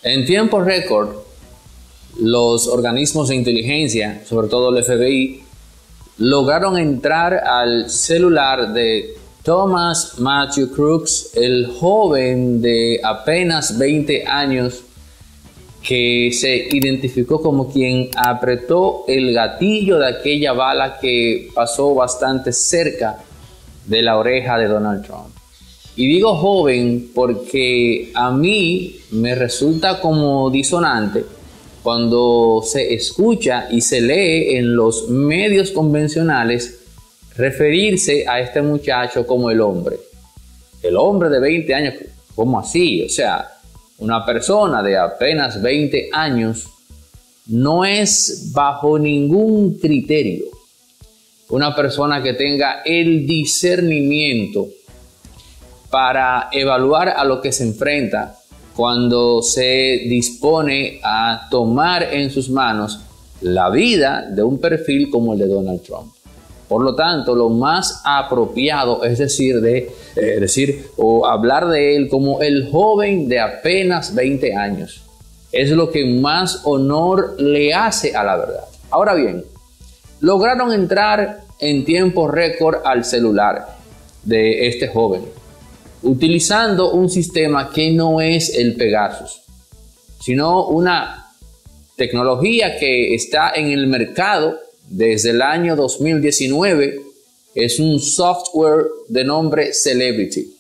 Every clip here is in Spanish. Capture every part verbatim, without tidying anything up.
En tiempo récord, los organismos de inteligencia, sobre todo el F B I, lograron entrar al celular de Thomas Matthew Crooks, el joven de apenas veinte años que se identificó como quien apretó el gatillo de aquella bala que pasó bastante cerca de la oreja de Donald Trump. Y digo joven porque a mí me resulta como disonante cuando se escucha y se lee en los medios convencionales referirse a este muchacho como el hombre. El hombre de veinte años, ¿cómo así? O sea, una persona de apenas veinte años no es bajo ningún criterio una persona que tenga el discernimiento para evaluar a lo que se enfrenta cuando se dispone a tomar en sus manos la vida de un perfil como el de Donald Trump. Por lo tanto, lo más apropiado es decir, de, eh, decir o hablar de él como el joven de apenas veinte años. Es lo que más honor le hace a la verdad. Ahora bien, lograron entrar en tiempo récord al celular de este joven, utilizando un sistema que no es el Pegasus, sino una tecnología que está en el mercado desde el año dos mil diecinueve. Es un software de nombre Celebrity.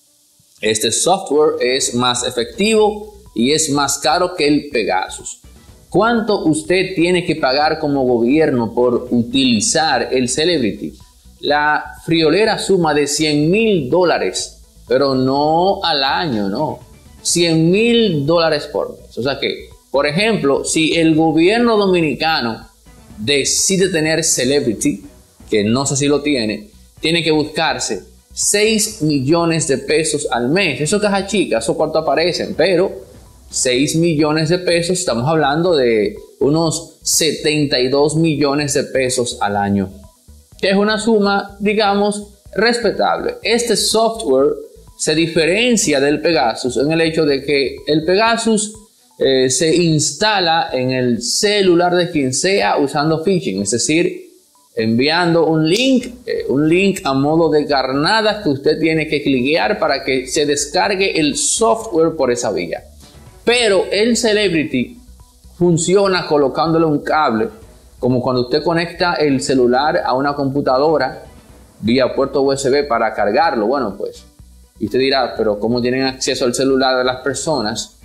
Este software es más efectivo y es más caro que el Pegasus. ¿Cuánto usted tiene que pagar como gobierno por utilizar el Celebrity? La friolera suma de cien mil dólares, pero no al año, no. cien mil dólares por mes. O sea que, por ejemplo, si el gobierno dominicano decide tener Celebrity, que no sé si lo tiene, tiene que buscarse seis millones de pesos al mes. Eso caja chica, eso cuánto aparecen, pero seis millones de pesos, estamos hablando de unos setenta y dos millones de pesos al año, que es una suma, digamos, respetable. Este software se diferencia del Pegasus en el hecho de que el Pegasus eh, se instala en el celular de quien sea usando phishing, es decir, enviando un link, eh, un link a modo de carnada que usted tiene que cliquear para que se descargue el software por esa vía. Pero el Celebrity funciona colocándole un cable, como cuando usted conecta el celular a una computadora vía puerto U S B para cargarlo. Bueno, pues, y usted dirá, pero ¿cómo tienen acceso al celular de las personas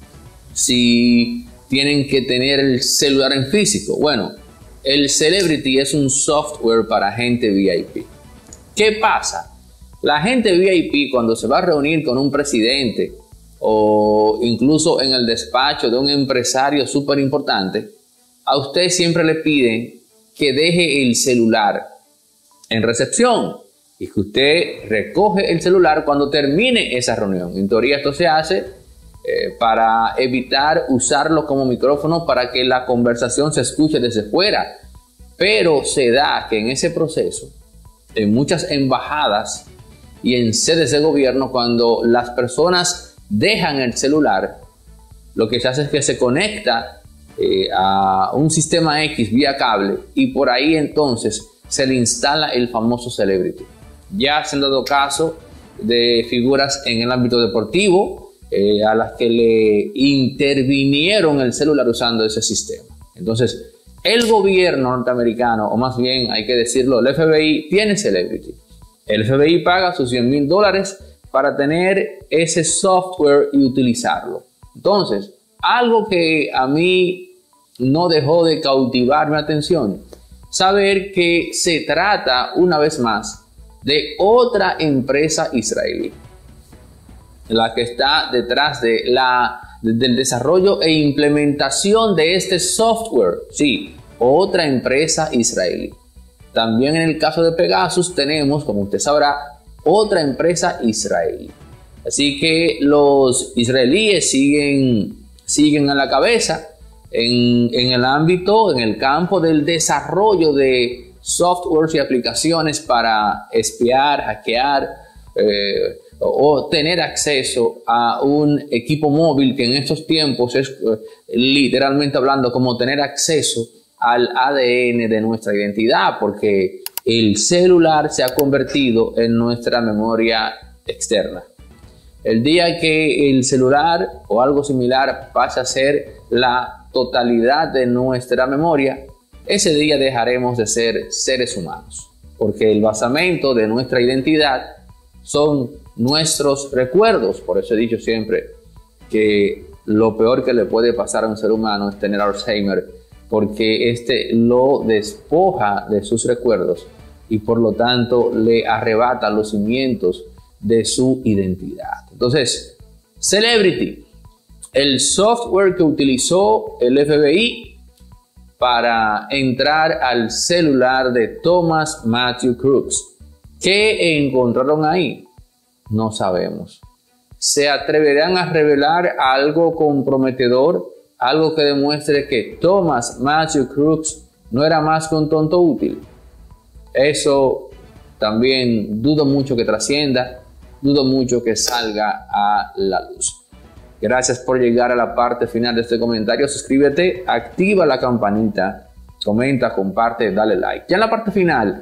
si tienen que tener el celular en físico? Bueno, el Celebrity es un software para gente V I P. ¿Qué pasa? La gente V I P, cuando se va a reunir con un presidente o incluso en el despacho de un empresario súper importante, a usted siempre le piden que deje el celular en recepción y que usted recoge el celular cuando termine esa reunión. En teoría esto se hace eh, para evitar usarlo como micrófono para que la conversación se escuche desde fuera, pero se da que en ese proceso, en muchas embajadas y en sedes de gobierno, cuando las personas dejan el celular, lo que se hace es que se conecta eh, a un sistema X vía cable y por ahí entonces se le instala el famoso Celebrity. Ya se han dado caso de figuras en el ámbito deportivo eh, a las que le intervinieron el celular usando ese sistema. Entonces, el gobierno norteamericano, o más bien hay que decirlo, el F B I tiene Celebrity. El F B I paga sus cien mil dólares para tener ese software y utilizarlo. Entonces, algo que a mí no dejó de cautivar mi atención, saber que se trata una vez más de otra empresa israelí, la que está detrás de la, del desarrollo e implementación de este software. Sí, otra empresa israelí. También en el caso de Pegasus tenemos, como usted sabrá, otra empresa israelí. Así que los israelíes siguen, siguen a la cabeza en, en el ámbito, en el campo del desarrollo de softwares y aplicaciones para espiar, hackear, eh, o tener acceso a un equipo móvil, que en estos tiempos es literalmente hablando como tener acceso al A D N de nuestra identidad, porque el celular se ha convertido en nuestra memoria externa. El día que el celular o algo similar pase a ser la totalidad de nuestra memoria, ese día dejaremos de ser seres humanos, porque el basamento de nuestra identidad son nuestros recuerdos. Por eso he dicho siempre que lo peor que le puede pasar a un ser humano es tener Alzheimer, porque este lo despoja de sus recuerdos y por lo tanto le arrebata los cimientos de su identidad. Entonces, Celebrity, el software que utilizó el F B I para entrar al celular de Thomas Matthew Crooks. ¿Qué encontraron ahí? No sabemos. ¿Se atreverán a revelar algo comprometedor? Algo que demuestre que Thomas Matthew Crooks no era más que un tonto útil. Eso también dudo mucho que trascienda, dudo mucho que salga a la luz. Gracias por llegar a la parte final de este comentario. Suscríbete, activa la campanita, comenta, comparte, dale like. Ya en la parte final,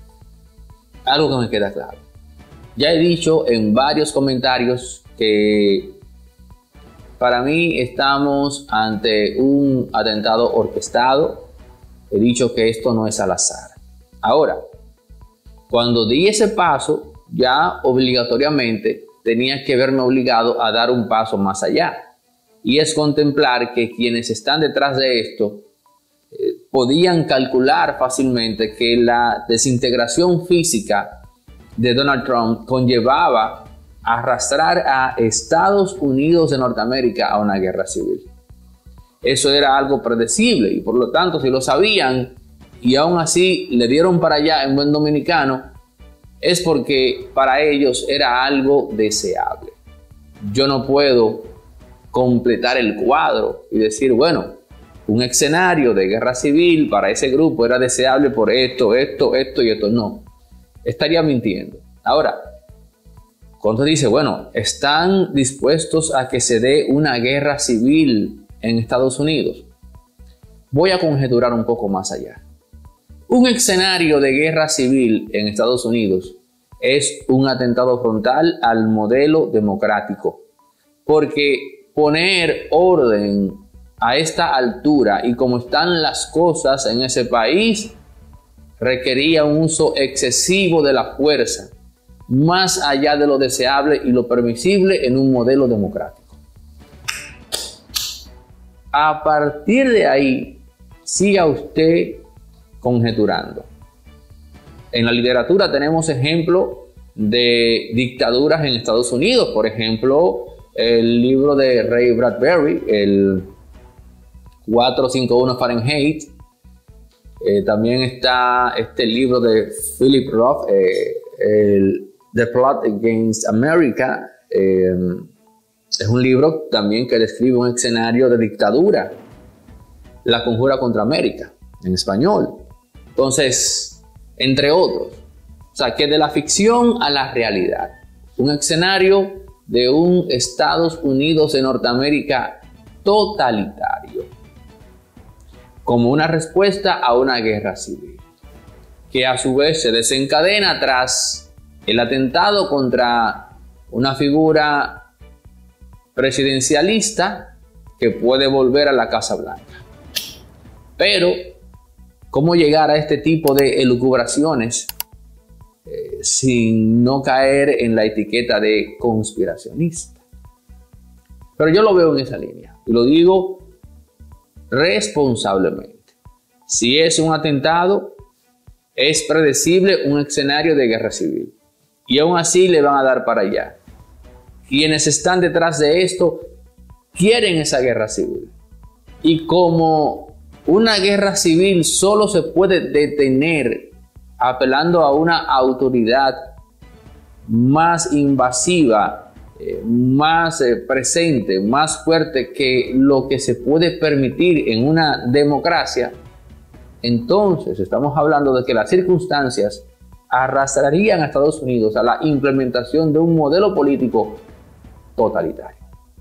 algo que me queda claro. Ya he dicho en varios comentarios que para mí estamos ante un atentado orquestado. He dicho que esto no es al azar. Ahora, cuando di ese paso, ya obligatoriamente tenía que verme obligado a dar un paso más allá. Y es contemplar que quienes están detrás de esto eh, podían calcular fácilmente que la desintegración física de Donald Trump conllevaba arrastrar a Estados Unidos de Norteamérica a una guerra civil. Eso era algo predecible y por lo tanto, si lo sabían y aún así le dieron para allá en buen dominicano, es porque para ellos era algo deseable. Yo no puedo completar el cuadro y decir, bueno, un escenario de guerra civil para ese grupo era deseable por esto, esto, esto y esto. No, estaría mintiendo. Ahora, cuando dice, bueno, ¿están dispuestos a que se dé una guerra civil en Estados Unidos? Voy a conjeturar un poco más allá. Un escenario de guerra civil en Estados Unidos es un atentado frontal al modelo democrático, porque poner orden a esta altura y como están las cosas en ese país requería un uso excesivo de la fuerza, más allá de lo deseable y lo permisible en un modelo democrático. A partir de ahí, siga usted conjeturando. En la literatura tenemos ejemplos de dictaduras en Estados Unidos. Por ejemplo, el libro de Ray Bradbury, el cuatrocientos cincuenta y uno Fahrenheit. Eh, también está este libro de Philip Roth, eh, el The Plot Against America. Eh, es un libro también que describe un escenario de dictadura. La Conjura contra América, en español. Entonces, entre otros, o sea, que de la ficción a la realidad, un escenario de un Estados Unidos de Norteamérica totalitario, como una respuesta a una guerra civil, que a su vez se desencadena tras el atentado contra una figura presidencialista que puede volver a la Casa Blanca. Pero ¿cómo llegar a este tipo de elucubraciones eh, sin no caer en la etiqueta de conspiracionista? Pero yo lo veo en esa línea y lo digo responsablemente. Si es un atentado, es predecible un escenario de guerra civil y aún así le van a dar para allá. Quienes están detrás de esto quieren esa guerra civil y como una guerra civil solo se puede detener apelando a una autoridad más invasiva, eh, más eh, presente, más fuerte que lo que se puede permitir en una democracia. Entonces estamos hablando de que las circunstancias arrastrarían a Estados Unidos a la implementación de un modelo político totalitario.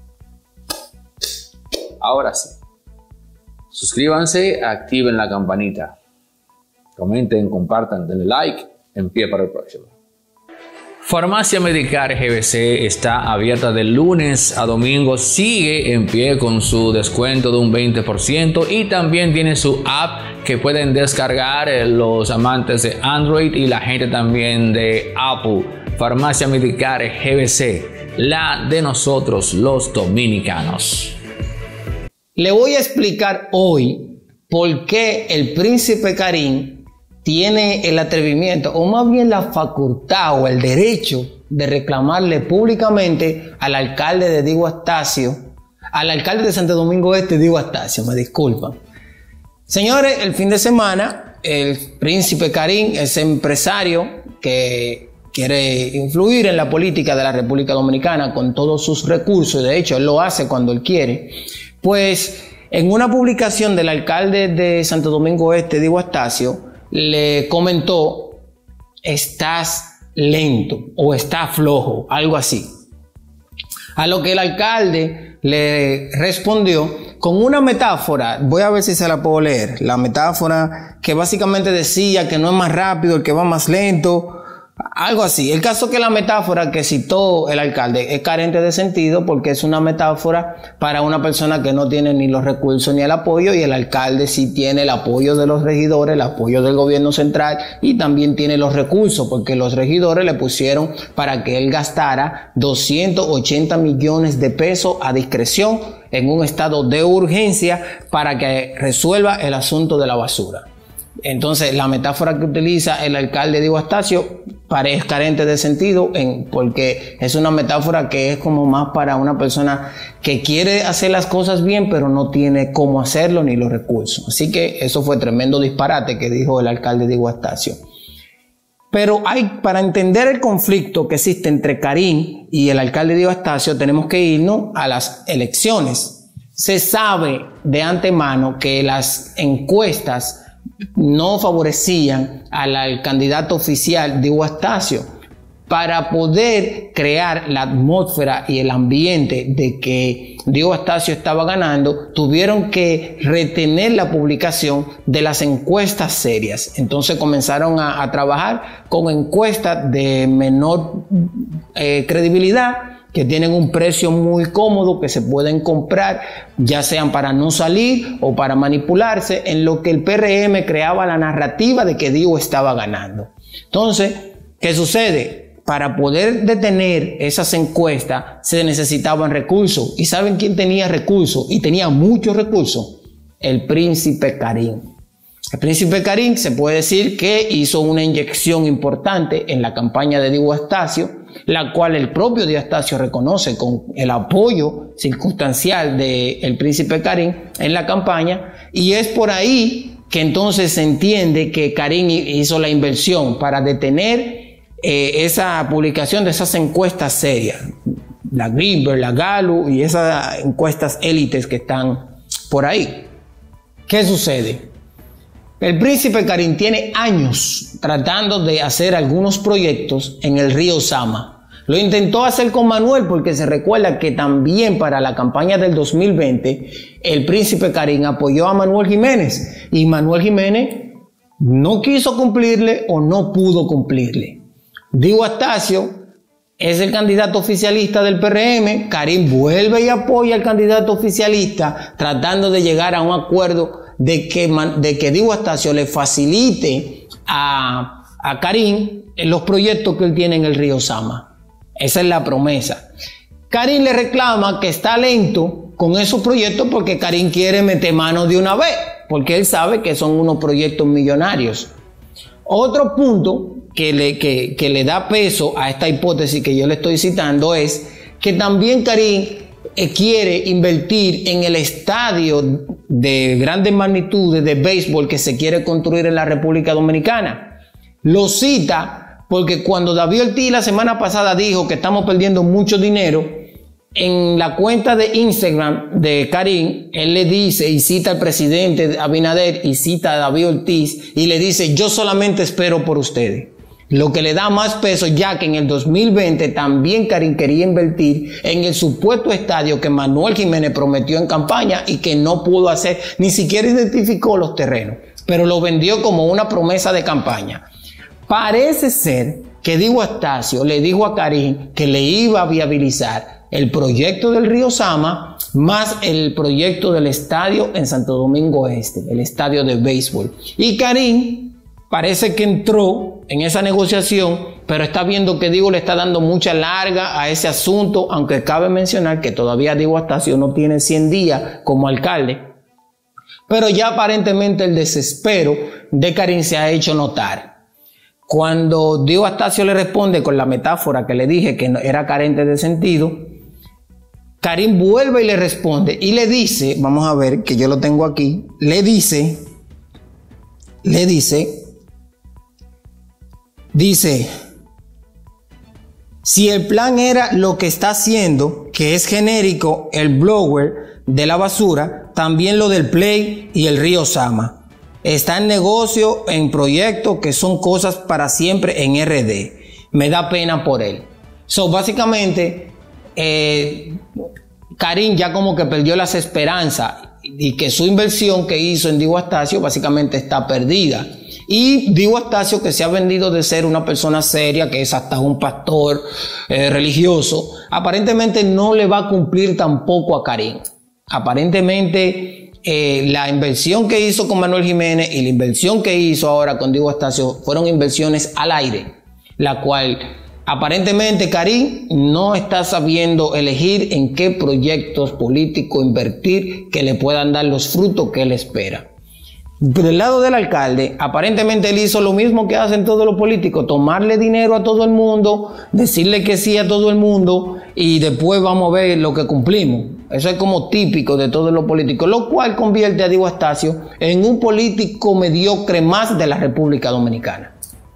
Ahora sí, suscríbanse, activen la campanita, comenten, compartan, denle like, en pie para el próximo. Farmacia Medicar G B C está abierta de lunes a domingo, sigue en pie con su descuento de un veinte por ciento y también tiene su app que pueden descargar los amantes de Android y la gente también de Apple. Farmacia Medicar G B C, la de nosotros los dominicanos. Le voy a explicar hoy por qué el príncipe Karim tiene el atrevimiento, o más bien la facultad o el derecho de reclamarle públicamente al alcalde de Diego Astacio, al alcalde de Santo Domingo Este, Diego Astacio, me disculpan. Señores, el fin de semana, el príncipe Karim, ese empresario que quiere influir en la política de la República Dominicana con todos sus recursos, de hecho, él lo hace cuando él quiere, pues en una publicación del alcalde de Santo Domingo Este, Diego Astacio, le comentó: estás lento o está flojo, algo así. A lo que el alcalde le respondió con una metáfora, voy a ver si se la puedo leer, la metáfora que básicamente decía que no es más rápido el que va más lento, algo así. El caso es que la metáfora que citó el alcalde es carente de sentido porque es una metáfora para una persona que no tiene ni los recursos ni el apoyo, y el alcalde sí tiene el apoyo de los regidores, el apoyo del gobierno central, y también tiene los recursos porque los regidores le pusieron para que él gastara doscientos ochenta millones de pesos a discreción en un estado de urgencia para que resuelva el asunto de la basura. Entonces, la metáfora que utiliza el alcalde Diego Astacio parece carente de sentido en, porque es una metáfora que es como más para una persona que quiere hacer las cosas bien, pero no tiene cómo hacerlo ni los recursos. Así que eso fue tremendo disparate que dijo el alcalde Diego Astacio. Pero hay, para entender el conflicto que existe entre Karim y el alcalde Diego Astacio, tenemos que irnos a las elecciones. Se sabe de antemano que las encuestas no favorecían al, al candidato oficial Diego Astacio. Para poder crear la atmósfera y el ambiente de que Diego Astacio estaba ganando, tuvieron que retener la publicación de las encuestas serias. Entonces comenzaron a, a trabajar con encuestas de menor eh, credibilidad, que tienen un precio muy cómodo, que se pueden comprar, ya sean para no salir o para manipularse, en lo que el P R M creaba la narrativa de que Diego estaba ganando. Entonces, ¿qué sucede? Para poder detener esas encuestas se necesitaban recursos. ¿Y saben quién tenía recursos? Y tenía muchos recursos. El príncipe Karim. El príncipe Karim se puede decir que hizo una inyección importante en la campaña de Diego Astacio, la cual el propio Diego Astacio reconoce con el apoyo circunstancial del príncipe Karim en la campaña, y es por ahí que entonces se entiende que Karim hizo la inversión para detener eh, esa publicación de esas encuestas serias, la Greenberg, la Gallup y esas encuestas élites que están por ahí. ¿Qué sucede? El príncipe Karim tiene años tratando de hacer algunos proyectos en el río Sama. Lo intentó hacer con Manuel, porque se recuerda que también para la campaña del dos mil veinte el príncipe Karim apoyó a Manuel Jiménez, y Manuel Jiménez no quiso cumplirle o no pudo cumplirle. Diego Astacio es el candidato oficialista del P R M, Karim vuelve y apoya al candidato oficialista tratando de llegar a un acuerdo de que, de que Diego Astacio le facilite a, a Karim los proyectos que él tiene en el río Sama. Esa es la promesa. Karim le reclama que está lento con esos proyectos porque Karim quiere meter mano de una vez, porque él sabe que son unos proyectos millonarios. Otro punto que le, que, que le da peso a esta hipótesis que yo le estoy citando es que también Karim quiere invertir en el estadio de grandes magnitudes de béisbol que se quiere construir en la República Dominicana. Lo cita porque cuando David Ortiz la semana pasada dijo que estamos perdiendo mucho dinero, en la cuenta de Instagram de Karim, él le dice y cita al presidente Abinader y cita a David Ortiz y le dice: yo solamente espero por ustedes. lo que le da más peso, ya que en el dos mil veinte también Karim quería invertir en el supuesto estadio que Manuel Jiménez prometió en campaña y que no pudo hacer, ni siquiera identificó los terrenos, pero lo vendió como una promesa de campaña. Parece ser que Diego Astacio le dijo a Karim que le iba a viabilizar el proyecto del Río Sama más el proyecto del estadio en Santo Domingo Este, el estadio de béisbol. Y Karim parece que entró en esa negociación, pero está viendo que Diego le está dando mucha larga a ese asunto, aunque cabe mencionar que todavía Diego Astacio no tiene cien días como alcalde. Pero ya aparentemente el desespero de Karim se ha hecho notar. Cuando Diego Astacio le responde con la metáfora que le dije que era carente de sentido, Karim vuelve y le responde y le dice, vamos a ver que yo lo tengo aquí, le dice, le dice, dice, si el plan era lo que está haciendo, que es genérico, el blower de la basura, también lo del Play y el Río Sama. Está en negocio, en proyectos que son cosas para siempre en R D. Me da pena por él. So, básicamente, eh, Karim ya como que perdió las esperanzas y que su inversión que hizo en Diego Astacio básicamente está perdida. Y Diego Astacio, que se ha vendido de ser una persona seria, que es hasta un pastor eh, religioso, aparentemente no le va a cumplir tampoco a Karim. Aparentemente eh, la inversión que hizo con Manuel Jiménez y la inversión que hizo ahora con Diego Astacio fueron inversiones al aire, la cual aparentemente Karim no está sabiendo elegir en qué proyectos políticos invertir que le puedan dar los frutos que él espera. Del lado del alcalde, aparentemente él hizo lo mismo que hacen todos los políticos, tomarle dinero a todo el mundo, decirle que sí a todo el mundo y después vamos a ver lo que cumplimos. Eso es como típico de todos los políticos, lo cual convierte a Diego Astacio en un político mediocre más de la República Dominicana.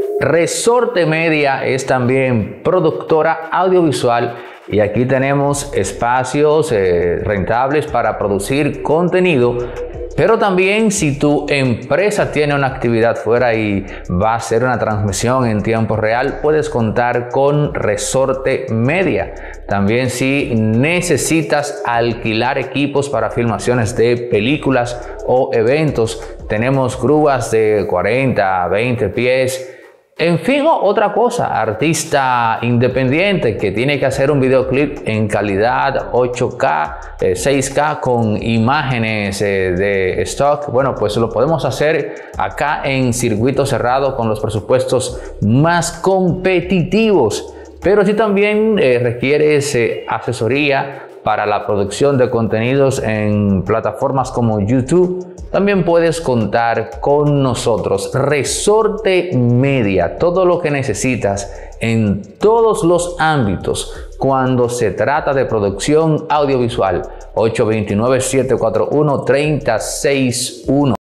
Resorte Media es también productora audiovisual y aquí tenemos espacios eh, rentables para producir contenido. Pero también si tu empresa tiene una actividad fuera y va a hacer una transmisión en tiempo real, puedes contar con Resorte Media. También si necesitas alquilar equipos para filmaciones de películas o eventos, tenemos grúas de cuarenta, veinte pies. En fin, otra cosa, artista independiente que tiene que hacer un videoclip en calidad ocho K, eh, seis K con imágenes eh, de stock, bueno, pues lo podemos hacer acá en circuito cerrado con los presupuestos más competitivos. Pero si también eh, requieres eh, asesoría para la producción de contenidos en plataformas como YouTube, también puedes contar con nosotros. Resorte Media, todo lo que necesitas en todos los ámbitos cuando se trata de producción audiovisual. ocho dos nueve, siete cuatro uno, tres cero seis uno.